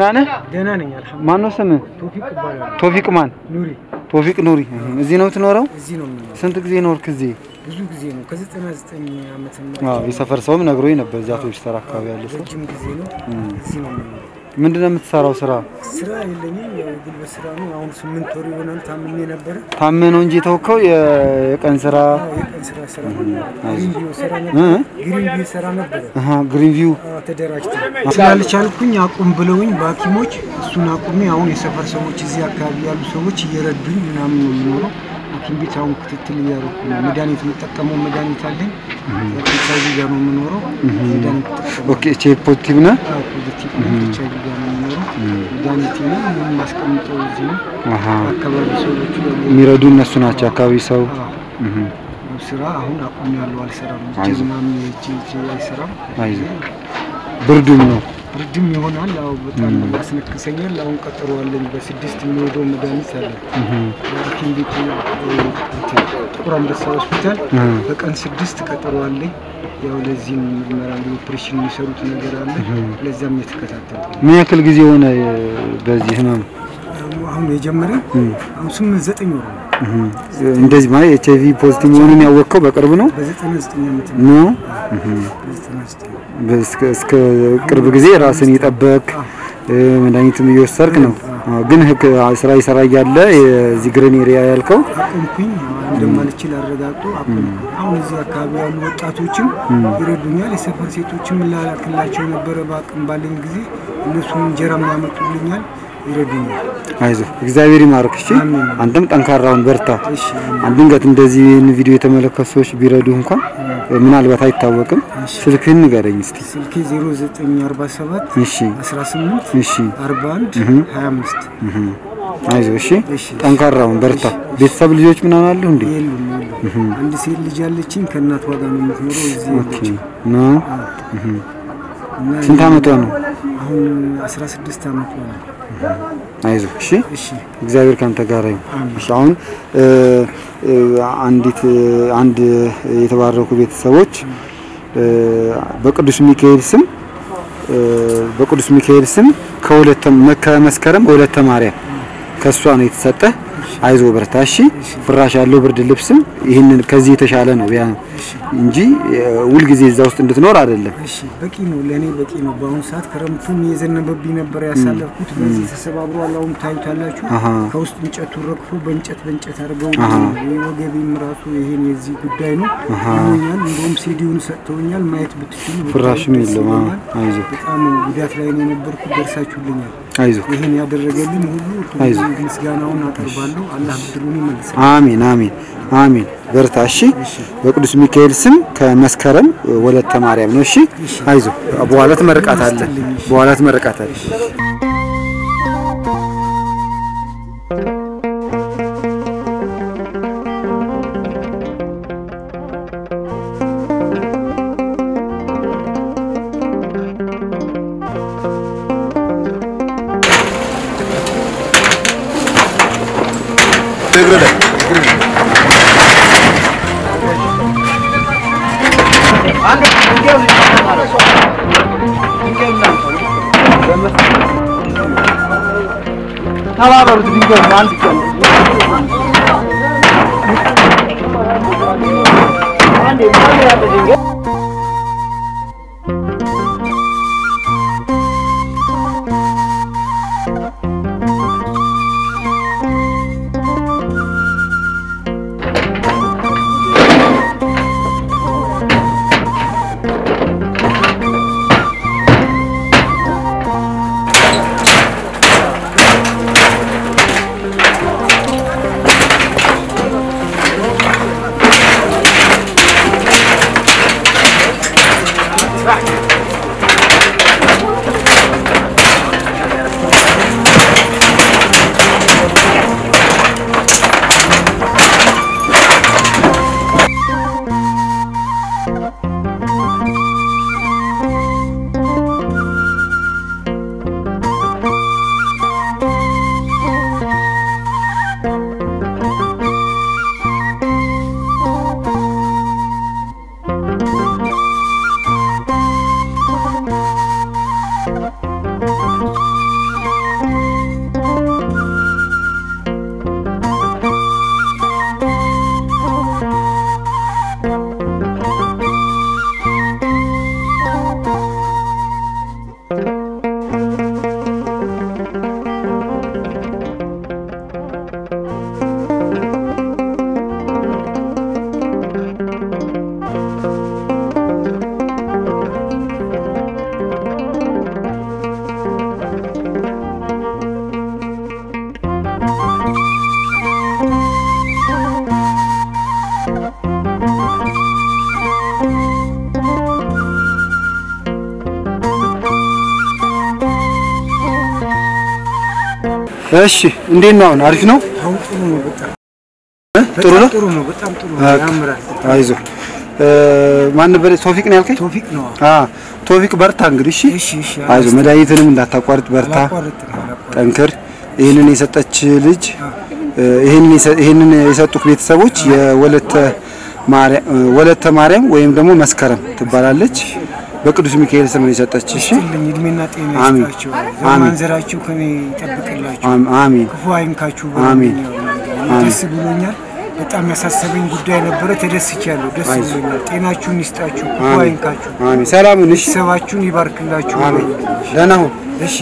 ነህ? ደህና ነኝ አልሐምዱሊላህ። ማን ነው ስምህ? ቶፊቅ ማን? ኑሪ። ቶፊቅ ኑሪ። እዚህ ነው የምትኖረው? እዚህ ነው የምኖረው። ስንት ጊዜ ኖርክ እዚህ? ብዙ ጊዜ ነው። ከ99 ዓመት ነው። የሰፈር ሰውም ነግሮኝ ነበር እዛ ቶፊቅ ተራ አካባቢ ያለ ሰው። ረጅም ጊዜ ነው እዚህ ነው የምኖረው። ምንድነው የምትሰራው ስራ? ስራ የለኝም። ያው ጉልበት ስራ ነው። አሁን 8 ወር ይሆናል ታምሜ ነበር። ታመ ነው እንጂ ተወከው የቀን ስራ ግሪን ቪው ስራ ነበር። ግሪን ቪው ተደራጅተን ስላልቻልኩኝ አቁም ብለውኝ ባኪሞች እሱን አቁሜ አሁን የሰፈር ሰዎች እዚህ አካባቢ ያሉ ሰዎች እየረዱኝ ምናምን ነው የምኖረው። ሐኪም ቤት አሁን ክትትል እያደረኩ ነው። መድኃኒት የምጠቀመው መድኃኒት አለኝ። ከቻይዚ ጋር ነው የምኖረው። ኦኬ ቼክ ፖዚቲቭ ነህ? አዎ ፖዚቲቭ ነኝ። ከቻይዚ ጋር ነው የምኖረው። መድኃኒት ነው ምን ማስቀምጠው እዚህ ነው። አካባቢ ሰዎች የሚረዱ እነሱ ናቸው። አካባቢ ሰው ስራ አሁን አቁም ያለው አልሰራም። ጅማም አይሰራም። ብርዱም ነው ብርድም ይሆናል። አው በጣም ያስነክሰኛል። አሁን ቀጠሮ አለኝ በ6 የሚወደው መድኃኒት አለ። ሐኪም ቤት ጥቁር አንበሳ ሆስፒታል በቀን 6 ቀጠሮ አለኝ። ያው ለዚህ ምርመራ ኦፕሬሽን የሚሰሩት ነገር አለ። ለዛም የተከታተልኩ። ምን ያክል ጊዜ ሆነ በዚህ ህመም? አሁን የጀመረ አሁን 8-9 ወር እንደዚህ ማለት ኤችአይቪ ፖዚቲቭ መሆኑን ያወቀው በቅርብ ነው? በ99 ዓመት ነው። በ99 እስከ ቅርብ ጊዜ ራስን ይጠበቅ መድኃኒትም እየወሰድክ ነው። ግን ስራ ይሰራ ያለ የዚህ ግሪን ኤሪያ ያልከው አቁምኩኝ እንደማልችል አረጋግጦ አቁምኩኝ። አሁን እዚህ አካባቢ ያሉ ወጣቶችም ይረዱኛል። የሰፈር ሴቶችም ላላክላቸው ነበር በአቅም ባለኝ ጊዜ እነሱም እንጀራም ያመጡልኛል ይረዱኛል። አይዞህ እግዚአብሔር ይማርክ። እሺ አንተም ጠንካራውን በርታ። አንድንገት እንደዚህ ቪዲዮ የተመለከቱ ሰዎች ቢረዱ እንኳን ምናልባት አይታወቅም። ስልክህን ንገረኝ እስቲ። ስልኬ 0947 እሺ 18 እሺ 41 25 አይዞህ እሺ ጠንካራውን በርታ። ቤተሰብ ልጆች ምናምን አሉ እንዴ? የሉም። አንድ ሴት ልጅ አለችኝ ከእናቷ ጋር ነው የምትኖረው እዚህ ልጅ ነው። ስንት ዓመቷ ነው? አሁን 16 ዓመቷ ነው። አይዞህ እሺ እግዚአብሔር ካንተ ጋር ይሁን። እሺ አሁን አንድ የተባረኩ ቤተሰቦች በቅዱስ ሚካኤል ስም ከመስከረም በሁለተ ማርያም ከሷ ነው የተሰጠ። አይዞ በርታ እሺ። ፍራሽ ያለው ብርድ ልብስም ይሄንን ከዚህ የተሻለ ነው ያ እንጂ ሁሉ ጊዜ እዛ ውስጥ እንድትኖር አይደለም። እሺ በቂ ነው ለኔ በቂ ነው። በአሁን ሰዓት ክረምቱን የዘነበብኝ ነበር ያሳለፍኩት። በዚህ ተሰባብሯል። አሁን ታዩታላችሁ። ከውስጥ እንጨቱ ረግፎ በእንጨት አድርገው ወገቤም ራሱ ይሄን የዚህ ጉዳይ ነው ይሆኛል። እንደውም ሲዲውን ሰጥተውኛል ማየት ብትችሉ። ፍራሽም የለም። አይዞ በጣም ጉዳት ላይ ነው የነበርኩት። ደርሳችሁልኛል። አይዞ ይሄን ያደረገልኝ ሁሉ ምስጋናውን አቀርባለሁ። አላህ ብድሩን ይመልስ። አሜን አሜን አሜን። በርታ እሺ። በቅዱስ ሚካኤል ስም ከመስከረም ወለተ ማርያም ነው። እሺ አይዞ በኋላ ትመረቃታለህ። ተባበሩት ድንጋይ አንድ ቀን አንዴ ያለ ድንጋይ እሺ እንዴት ነው አሁን አሪፍ ነው አሁን ጥሩ ነው በጣም ጥሩ ነው ጥሩ ነው በጣም ጥሩ ነው ያምራል አይዞ ማን ነበር ቶፊቅ ነው ያልከኝ ቶፊቅ ነው ቶፊቅ በርታ እንግዲህ እሺ አይዞ መድኃኒትንም እንዳታቋርጥ በርታ ጠንክር ይሄንን የሰጠች ልጅ ይሄንን የሰጡክ ቤተሰቦች ወለተ ማርያም ወይም ደግሞ መስከረም ትባላለች በቅዱስ ሚካኤል ስም ነው የሰጠች እሺ እድሜና ጤና ይስጣችሁ ዘመንዘራችሁ ከኔ ይጠብቅላችሁ አሜን ክፉ አይንካችሁ አሜን ደስ ብሎኛል በጣም ያሳሰበኝ ጉዳይ ነበር ተደስቻለሁ ደስ ብሎኛል ጤናችሁን ይስጣችሁ ክፉ አይንካችሁ አሜን ሰላሙን እሺ ሰባችሁን ይባርክላችሁ አሜን ደህና ሁን እሺ